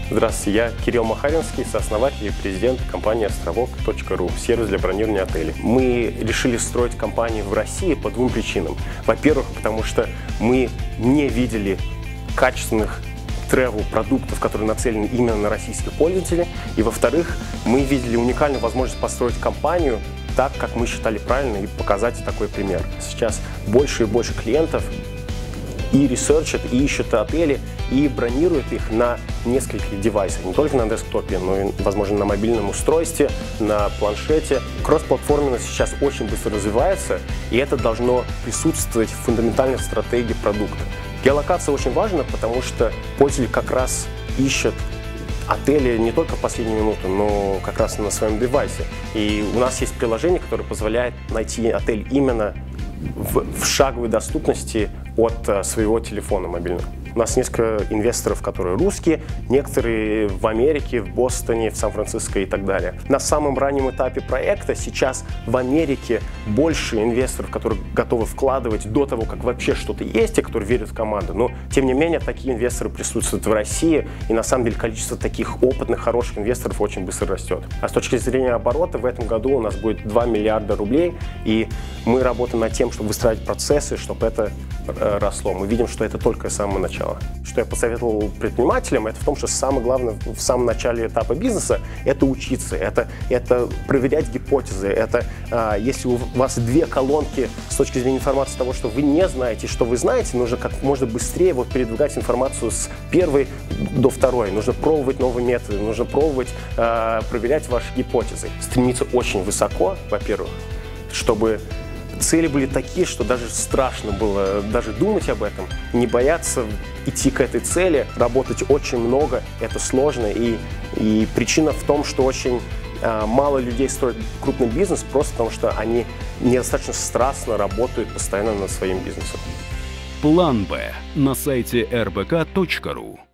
Здравствуйте, я Кирилл Махаринский, сооснователь и президент компании Островок.ру, сервис для бронирования отелей. Мы решили строить компанию в России по двум причинам. Во-первых, потому что мы не видели качественных travel-продуктов, которые нацелены именно на российских пользователей. И во-вторых, мы видели уникальную возможность построить компанию так, как мы считали правильно, и показать такой пример. Сейчас больше и больше клиентов и ресерчат, и ищут отели, и бронируют их на нескольких девайсах. Не только на десктопе, но и, возможно, на мобильном устройстве, на планшете. Кросс-платформенность сейчас очень быстро развивается, и это должно присутствовать в фундаментальной стратегии продукта. Геолокация очень важна, потому что пользователи как раз ищут отели не только в последнюю минуту, но как раз на своем девайсе. И у нас есть приложение, которое позволяет найти отель именно в шаговой доступности от своего телефона мобильного. У нас несколько инвесторов, которые русские, некоторые в Америке, в Бостоне, в Сан-Франциско и так далее. На самом раннем этапе проекта сейчас в Америке больше инвесторов, которые готовы вкладывать до того, как вообще что-то есть, и которые верят в команду. Но, тем не менее, такие инвесторы присутствуют в России, и на самом деле количество таких опытных, хороших инвесторов очень быстро растет. А с точки зрения оборота, в этом году у нас будет 2 миллиарда рублей, и мы работаем над тем, чтобы выстраивать процессы, чтобы это росло. Мы видим, что это только самое начало. Что я посоветовал предпринимателям, это в том, что самое главное в самом начале этапа бизнеса – это учиться, это проверять гипотезы, это если у вас две колонки с точки зрения информации того, что вы не знаете, что вы знаете, нужно как можно быстрее передвигать информацию с первой до второй. Нужно пробовать новые методы, нужно пробовать проверять ваши гипотезы. Стремиться очень высоко, во-первых, чтобы цели были такие, что даже страшно было даже думать об этом, не бояться идти к этой цели, работать очень много, это сложно, и причина в том, что очень мало людей строят крупный бизнес, просто потому что они недостаточно страстно работают постоянно над своим бизнесом. План Б на сайте rbk.ru.